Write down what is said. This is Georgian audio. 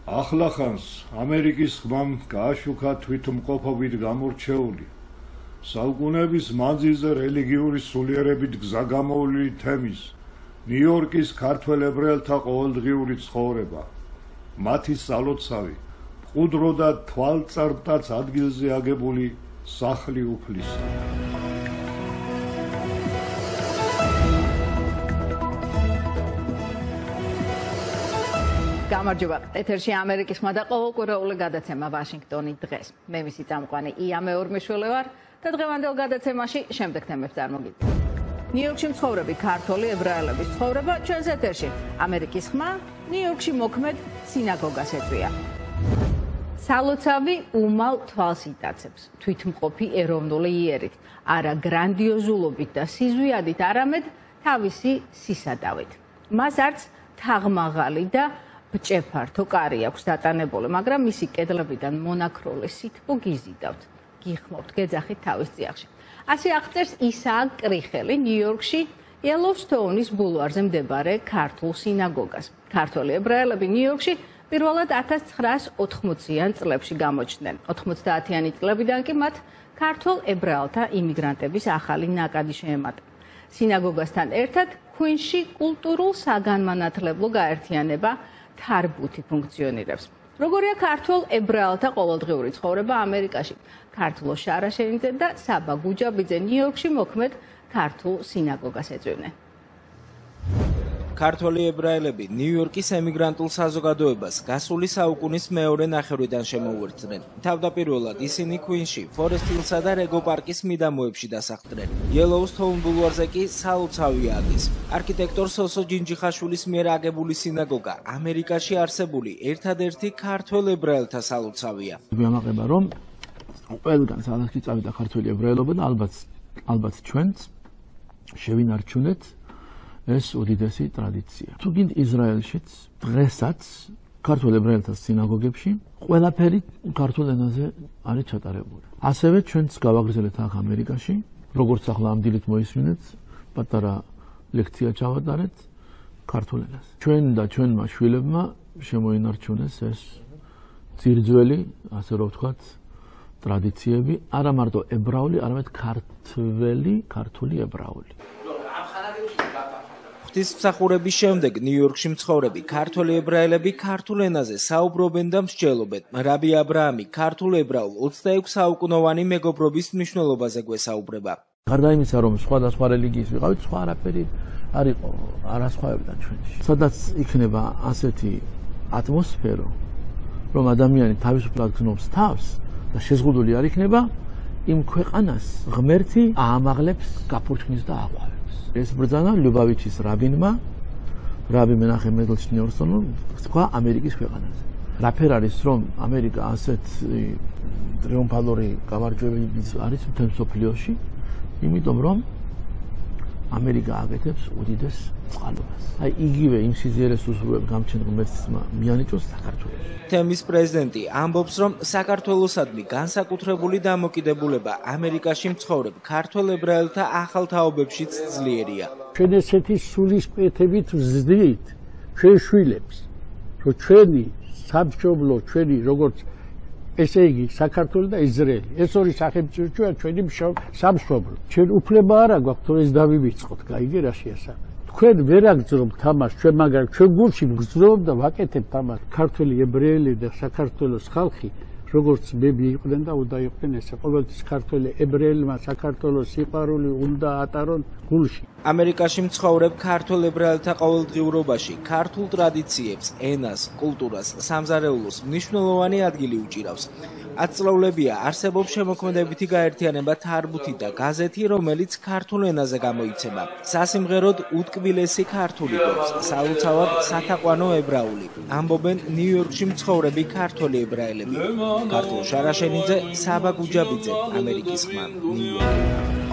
ახლახანს ამერიკის ხმამ გააშუქა თვითმყოფობით გამორჩეული საუკუნეების მანძილზე რელიგიური სულიერებით გზა გამოვლილი თემის ნიუ-იორკის ქართველ ებრაელთა ყოველდღიური ცხოვრება, მათი სალოცავი, მყუდრო და თვალწარმტაც ადგილზე აგებული სახლი უფლისა. გამარჯობა, ეთერში ამერიკის ხმა და ყოველკვირეული გადაცემა ვაშინგტონი დღეს. მე მისი წამყვანი ია მეორმიშვილი ვარ და დღევანდელ გადაცემაში შემდეგ თემებს წარმოგიდგენთ. ნიუ-იორკში მცხოვრები ქართველი ებრაელების ცხოვრება ჩვენს ეთერში. ამერიკის ხმა ნიუ-იორკში მოქმედ სინაგოგას ეწვია. სალოცავი უმალ თვალს იტაცებს თვითმყოფი ეროვნული იერით, არა გრანდიოზულობით და სიზვიადით, არამედ თავისი სისადავით. მას არც თაღმაღალი და ბჭეფართო კარი აქვს დატანებული, მაგრამ მისი კედლებიდან მონაქროლი სითბო გიზიდავთ. გიხმობთ, გეძახით თავის წიაღში. ასე აღწერს ისააკ კრიხელი ნიუ-იორკში იელოუსტოუნის ბულვარზე მდებარე ქართულ სინაგოგას. ქართველი ებრაელები ნიუ-იორკში პირველად 1980-იან წლებში გამოჩნდნენ. 90-იანი წლებიდან კი მათ ქართველ ებრაელთა იმიგრანტების ახალი ნაკადი შეემატა. სინაგოგასთან ერთად ქუინსში კულტურულ საგანმანათლებლო გაერთიანება თარბუთი ფუნქციონირებს. როგორია ქართველ ებრაელთა ყოველდღიური ცხოვრება ამერიკაში? ქართლო შარაშენიძე და საბა გუჯაბიძე ნიუ-იორკში მოქმედ ქართულ სინაგოგას ეწვივნენ. ქართველი ებრაელები ნიუ-იორკის ემიგრანტულ საზოგადოებას გასული საუკუნის მეორე ნახევრიდან შემოუერთდნენ. თავდაპირველად ისინი ქუინსში, ფორესტ-ჰილსა და რეგო პარკის მიდამოებში დასახლდნენ. იელოუსტოუნ ბულვარზე კი სალოცავი ააგეს. არქიტექტორ სოსო ჯინჯიხაშვილის მიერ აგებული სინაგოგა ამერიკაში არსებული ერთადერთი ქართველ ებრაელთა სალოცავია. ვიმაყება, რომ ყველგან სადაც კი წავიდა ქართველი ებრაელობა და ალბათ ჩვენც შევინარჩუნეთ ეს უდიდესი ტრადიცია. თუ გინდ ისრაელშიც დღესაც ქართულ ებრაელთა სინაგოგებში ყველაფერი ქართულ ენაზე არის ჩატარებული. ასევე ჩვენც გავაგრძელეთ აქ ამერიკაში, როგორც ახლა ამ დილით მოისმინეთ, პატარა ლექცია ჩავატარეთ ქართულ ენაზე. ჩვენ და ჩვენმა შვილებმა შემოინარჩუნეს ეს ძირძველი, ასე რომ ვთქვათ, ტრადიციები, არა მარტო ებრაული, არამედ ქართული ებრაული. ღვთისმსახურების შემდეგ ნიუ-იორკში მცხოვრები ქართველი ებრაელები ქართულ ენაზე საუბრობენ და მსჯელობენ. რაბი აბრაამი ქართულ ებრაულ 26 საუკუნოვანი მეგობრობის მნიშვნელობაზე გვესაუბრება. გარდა იმისა, რომ სხვადასხვა რელიგიის ვიყავით, სხვა არაფერი არ იყო, არასხვავებდა ჩვენში. სადაც იქნება ასეთი ატმოსფერო, რომ ადამიანი თავისუფლად გრძნობს თავს და შეზღუდული არ იქნება, იმ ქვეყანას ღმერთი აამაღლებს, გაფურჩნის და აყვავებს. ეს ბრძანა ლიუბავიჩის რაბინმა, რაბი მენახემ მენდელშტაინმა თქვა ამერიკის ქვეყანაზე. რაფერ არის, რომ ამერიკა ასეთ ტრიუმფალური გამარჯვებით არის მთელ მსოფლიოში, იმიტომ რომ ამერიკა აკეთებს უდიდეს წყალობას. აი იგივე იმ სიზიერეს უსრულებს გამჩენ ღმერთმა მიანიჭოს საქართველოს. თემის პრეზიდენტი ამბობს, რომ საქართველოსადმი განსაკუთრებული დამოკიდებულება ამერიკაში მცხოვრებ ქართველ ებრაელთა ახალ თაობებშიც ძლიერია. ჩვენ ესეთი სულისკვეთებით ვზრდით ჩვენ შვილებს, რომ ჩვენი სამშობლო, ჩვენი როგორც ესე იგი საქართველო და ისრაელი, ეს ორი სახელმწიფოა ჩვენი სამშობლო. ჩვენ უფლება არ აქვს, რომ ეს დავივიწყოთ, გაიგე რა შეასახა. თქვენ ვერ აგრძნობთ თამაშს, ჩვენ მაგრამ ჩვენ გულში ვგრძნობ და ვაკეთებთ თამაშს. ქართველი ებრაელი და საქართველოს ხალხი, როგორც ბები იყვნენ და უნდა იყვნენ ესე. ყოველთვის ქართველი ებრაელმა საქართველოს სიყვარული უნდა ატარონ გულში. ამერიკაში მცხოვრებ ქართველ ებრაელთა ყოველდღიურობაში ქართულ ტრადიციებს, ენას, კულტურას, სამზარეულოს მნიშვნელოვანი ადგილი უჭირავს. 10 წლოვლებია არსებობს შემოქმედებითი გაერთიანება თარბუთი და გაზეთი, რომელიც ქართულ ენაზე გამოიცემა. სასიმღეროდ უტკბილესი ქართული გვაქვს, სალოცავად სათაყვანო ებრაული. ამბობენ ნიუ-იორკში მცხოვრები ქართველი ებრაელები. ქართულ შარაშენიძე, საბა გუჯაბიძე, ამერიკის ხმა, ნიუ-იორკი.